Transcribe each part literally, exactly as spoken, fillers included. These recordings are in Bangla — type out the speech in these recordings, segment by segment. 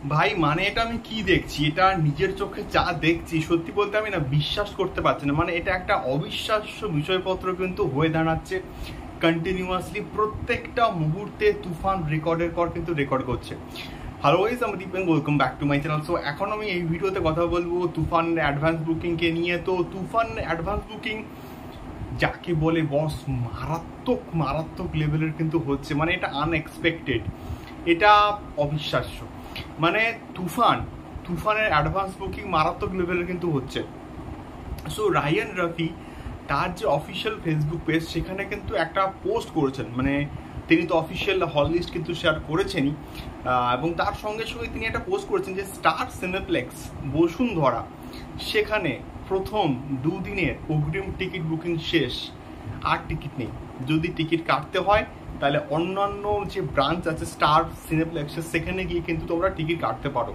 ভাই মানে এটা আমি কি দেখছি, এটা নিজের চোখে যা দেখছি সত্যি বলতে আমি না বিশ্বাস করতে পারছি না। মানে এটা একটা অবিশ্বাস্য বিষয়পত্র কিন্তু হয়ে দাঁড়াচ্ছে। কন্টিনিউয়াসলি প্রত্যেকটা মুহূর্তে তুফান রেকর্ডের পর কিন্তু রেকর্ড করছে। হ্যালো গাইস, আমি Dipen, welcome back to my channel. So এখন আমি এই ভিডিওতে কথা বলবো তুফান অ্যাডভান্স বুকিংকে নিয়ে। তো তুফান অ্যাডভান্স বুকিং যাকে বলে বস, মারাত্মক মারাত্মক লেভেলের কিন্তু হচ্ছে। মানে এটা আনএক্সপেক্টেড, এটা অবিশ্বাস্য। মানে তুফান তুফানের অ্যাডভান্স বুকিং মারাত্মক লেভেলের কিন্তু হচ্ছে। সো রায়ান রাফি তার যে অফিসিয়াল ফেসবুক পেজ, সেখানে কিন্তু একটা পোস্ট করেছেন। মানে তিনি তো অফিসিয়াল হল লিস্ট কিন্তু শেয়ার করেছেনই, এবং তার সঙ্গে সঙ্গে তিনি একটা পোস্ট করেছেন যে স্টার সিনেপ্লেক্স বসুন্ধরা, সেখানে প্রথম দুদিনের অগ্রিম টিকিট বুকিং শেষ, আর টিকিট নেই। যদি টিকিট কাটতে হয় তাহলে অন্যান্য যে ব্রাঞ্চ আছে স্টার সিনেপ্লেক্সের, সেখানে গিয়ে কিন্তু তোমরা টিকিট কাটতে পারো।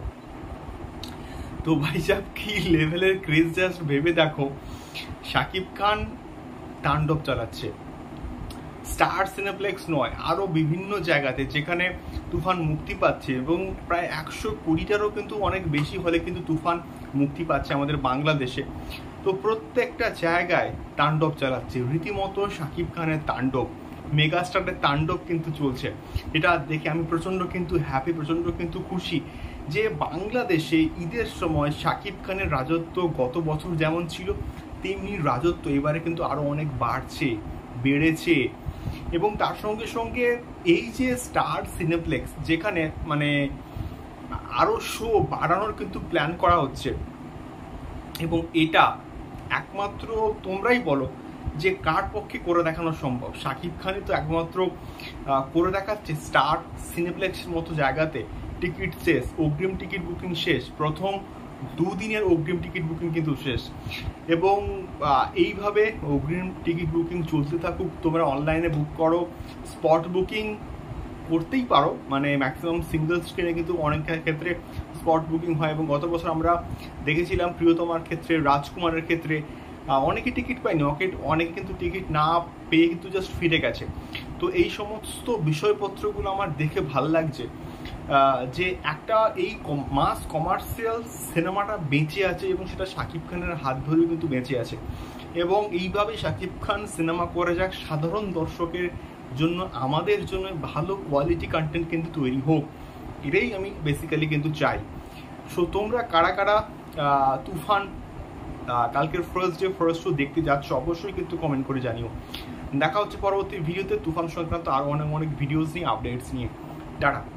তো ভাই সাহেব কি লেভেলের ক্রেজ, জাস্ট ভেবে দেখো। শাকিব খান তাণ্ডব চালাচ্ছে স্টার সিনেপ্লেক্স নয়, আরও বিভিন্ন জায়গাতে যেখানে তুফান মুক্তি পাচ্ছে, এবং প্রায় একশো কোটিটারও কিন্তু অনেক বেশি হলে কিন্তু তুফান মুক্তি পাচ্ছে আমাদের বাংলাদেশে। তো প্রত্যেকটা জায়গায় তাণ্ডব চালাচ্ছে, রীতিমতো শাকিব খানের তাণ্ডব, মেগাস্টারের তাণ্ডব কিন্তু চলছে। এটা দেখে আমি প্রচণ্ড কিন্তু হ্যাপি, প্রচণ্ড কিন্তু খুশি যে বাংলাদেশে ঈদের সময় শাকিব খানের রাজত্ব গত বছর যেমন ছিল তেমনি রাজত্ব এবারে কিন্তু আরও অনেক বাড়ছে, বেড়েছে। এবং তার সঙ্গে সঙ্গে এই যে স্টার সিনেপ্লেক্স, যেখানে মানে আরও শো বাড়ানোর কিন্তু প্ল্যান করা হচ্ছে, এবং এটা একমাত্র তোমরাই বলো যে কার পক্ষে করে দেখানো সম্ভব। শাকিব খানই তো একমাত্র করে দেখাচ্ছে স্টার সিনেপ্লেক্সের মতো জায়গাতে টিকিট শেষ, অগ্রিম টিকিট বুকিং শেষ, প্রথম দুদিনের অগ্রিম টিকিট বুকিং কিন্তু শেষ। এবং এইভাবে অগ্রিম টিকিট বুকিং চলতে থাকুক, তোমরা অনলাইনে বুক করো, স্পট বুকিং করতেই পারো। মানে ম্যাক্সিমাম সিঙ্গল স্ক্রিনে কিন্তু অনেক ক্ষেত্রে স্পট বুকিং হয়, এবং গত বছর আমরা দেখেছিলাম প্রিয়তমার ক্ষেত্রে, রাজকুমারের ক্ষেত্রে অনেকে টিকিট পায়নি, অনেকে কিন্তু টিকিট না পেয়ে কিন্তু জাস্ট ফিরে গেছে। তো এই সমস্ত বিষয়পত্রগুলো আমার দেখে ভাল লাগছে যে একটা এই মাস কমার্শিয়াল সিনেমাটা বেঁচে আছে, এবং সেটা শাকিব খানের হাত ধরেও কিন্তু বেঁচে আছে। এবং এইভাবে শাকিব খান সিনেমা করে যাক, সাধারণ দর্শকের জন্য, আমাদের জন্য ভালো কোয়ালিটি কন্টেন্ট কিন্তু তৈরি হোক, এটাই আমি বেসিক্যালি কিন্তু চাই। সো তোমরা কারা কারা তুফান কালকের ফার্স্ট ডে ফার্স্ট শো দেখতে যাচ্ছ অবশ্যই কিন্তু কমেন্ট করে জানিও। দেখা হচ্ছে পরবর্তী ভিডিওতে তুফান সংক্রান্ত আরও অনেক অনেক ভিডিওস নিয়ে, আপডেটস নিয়ে। টাটা।